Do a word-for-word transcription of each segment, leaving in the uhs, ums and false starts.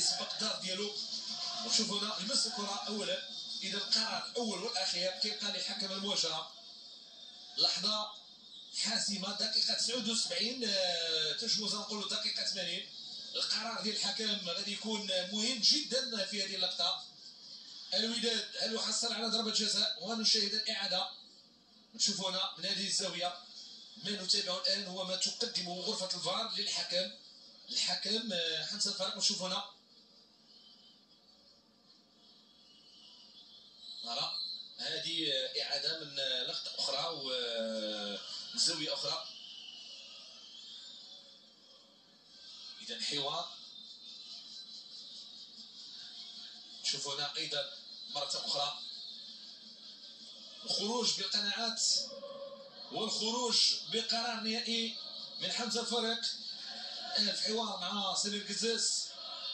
كيسبق الدار ديالو. وشوفوا هنا لمس الكره اولا. اذا القرار الاول والاخير كيبقى لحكم المواجهه. لحظه حاسمه، دقيقه تسعة وسبعين تجوز نقولوا دقيقه ثمانين. القرار ديال الحكم غادي يكون مهم جدا في هذه اللقطه. الوداد هل يحصل على ضربه جزاء؟ ونشاهد الاعاده. نشوفوا هنا من هذه الزاويه ما نتابعه الان هو ما تقدمه غرفه الفار للحكم. الحكم حمزه الفريق. نشوفوا هنا فوالا هذه اعاده من لقطه اخرى وزاويه اخرى. اذا حوار. نشوفوا هنا ايضا مره اخرى الخروج بالقناعات والخروج بقرار نهائي من حمزه الفريق. في حوار مع سمير قزاز.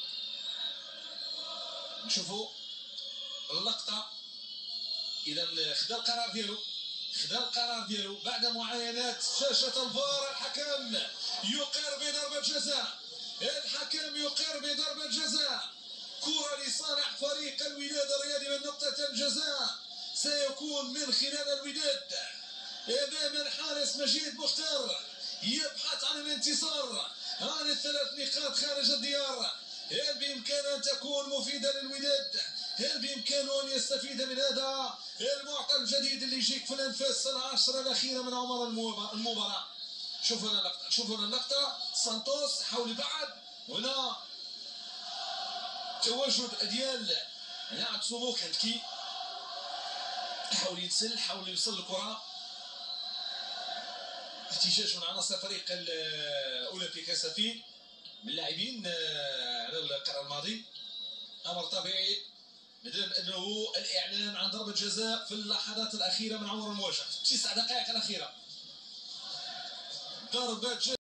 نشوفوا اللقطه. اذا خدا القرار ديالو خدا القرار ديالو بعد معاينات شاشه الفار. الحكم يقر بضربه جزاء. الحكم يقر بضربه جزاء. كره لصالح فريق الوداد الرياضي من نقطه الجزاء سيكون من خلال الوداد امام الحارس مجيد مختار يبحث عن الانتصار عن الثلاث نقاط خارج الديار. هل بامكانه ان تكون مفيده للوداد؟ هل بامكانه ان يستفيد من هذا المعطى الجديد اللي يجيك في الانفاس العشره الاخيره من عمر المباراه؟ شوفوا هنا اللقطه شوفوا هنا اللقطه. سانتوس حاول يبعد. هنا تواجد ديال لاعب سومو كانتكي حاول يتسل حاول يوصل الكره. احتجاج من عناصر فريق الاولمبيك اسفين من اللاعبين على القرار الماضي. امر طبيعي مادام انه الاعلان عن ضربه جزاء في اللحظات الاخيره من عمر المواجهه، في التسع دقائق الاخيره. ضربه جزاء.